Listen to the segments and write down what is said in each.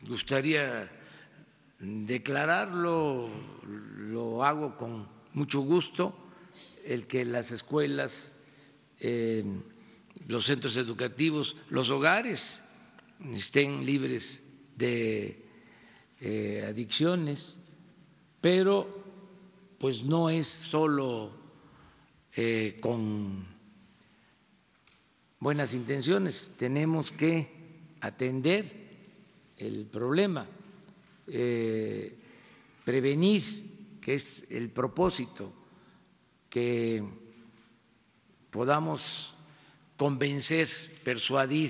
gustaría declararlo, lo hago con mucho gusto, el que las escuelas, los centros educativos, los hogares estén libres de adicciones, pero pues no es solo con buenas intenciones, tenemos que atender el problema, prevenir, que es el propósito, que podamos convencer, persuadir,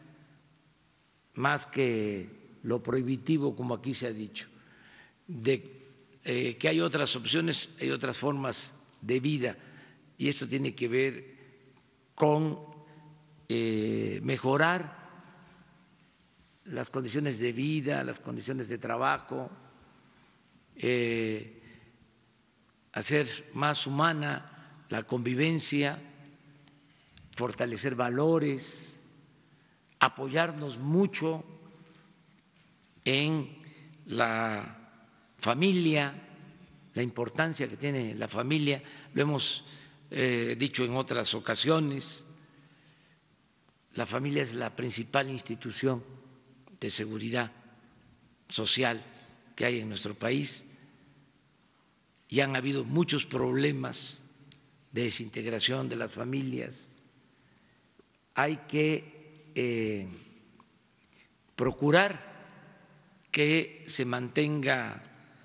más que lo prohibitivo, como aquí se ha dicho, de que hay otras opciones, hay otras formas de vida, y esto tiene que ver con mejorar las condiciones de vida, las condiciones de trabajo, hacer más humana la convivencia, fortalecer valores, apoyarnos mucho en la familia, la importancia que tiene la familia, lo hemos dicho en otras ocasiones, la familia es la principal institución de seguridad social que hay en nuestro país y han habido muchos problemas de desintegración de las familias. Hay que procurar que se mantenga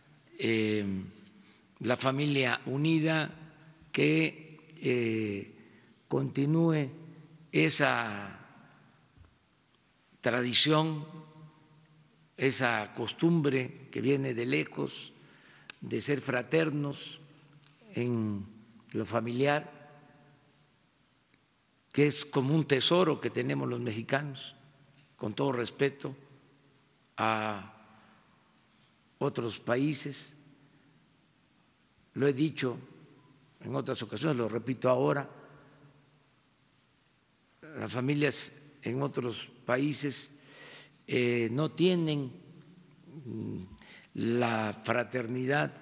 la familia unida, que continúe esa tradición, esa costumbre que viene de lejos, de ser fraternos en lo familiar, que es como un tesoro que tenemos los mexicanos, con todo respeto a otros países. Lo he dicho en otras ocasiones, lo repito ahora, las familias en otros países no tienen la fraternidad,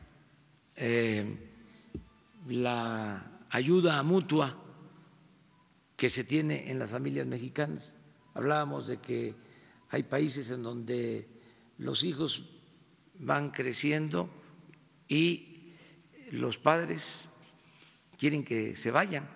la ayuda mutua que se tiene en las familias mexicanas. Hablábamos de que hay países en donde los hijos van creciendo y los padres quieren que se vayan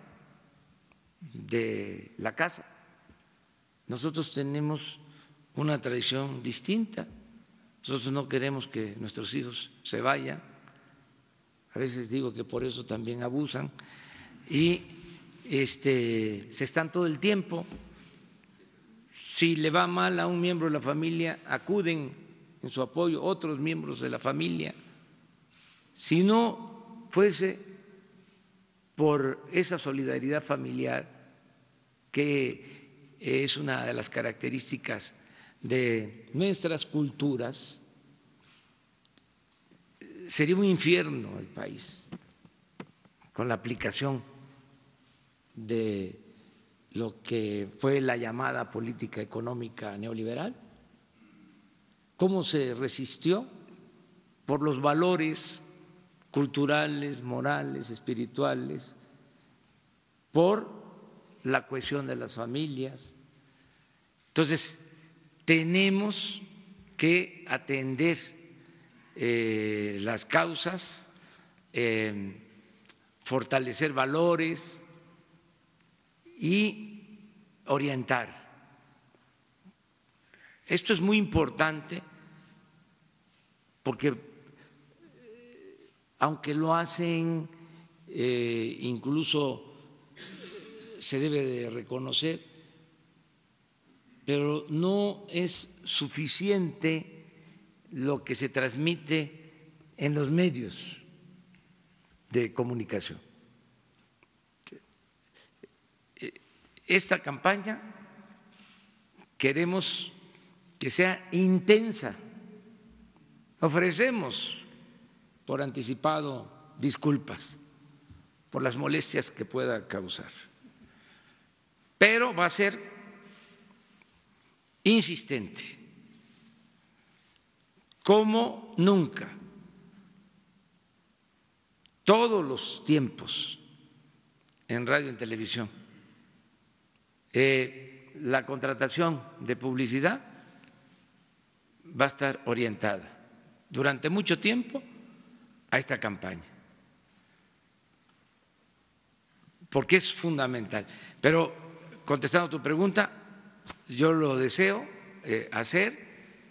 de la casa. Nosotros tenemos una tradición distinta. Nosotros no queremos que nuestros hijos se vayan. A veces digo que por eso también abusan y se están todo el tiempo. Si le va mal a un miembro de la familia, acuden en su apoyo otros miembros de la familia. Si no fuese por esa solidaridad familiar, que es una de las características de nuestras culturas, sería un infierno el país con la aplicación de lo que fue la llamada política económica neoliberal. ¿Cómo se resistió? Por los valores culturales, morales, espirituales, por la cohesión de las familias. Entonces, tenemos que atender las causas, fortalecer valores y orientar. Esto es muy importante porque aunque lo hacen, incluso se debe de reconocer, pero no es suficiente lo que se transmite en los medios de comunicación. Esta campaña queremos que sea intensa. Ofrecemos por anticipado disculpas por las molestias que pueda causar, pero va a ser insistente, como nunca, todos los tiempos en radio y en televisión. La contratación de publicidad va a estar orientada durante mucho tiempo a esta campaña, porque es fundamental. Pero contestando a tu pregunta, yo lo deseo hacer,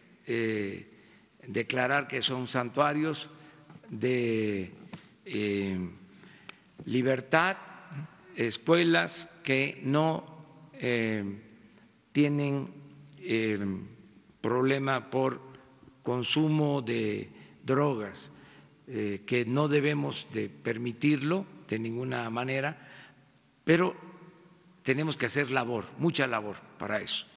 declarar que son santuarios de libertad, escuelas que no tienen problema por consumo de drogas, que no debemos de permitirlo de ninguna manera, pero tenemos que hacer labor, mucha labor para eso.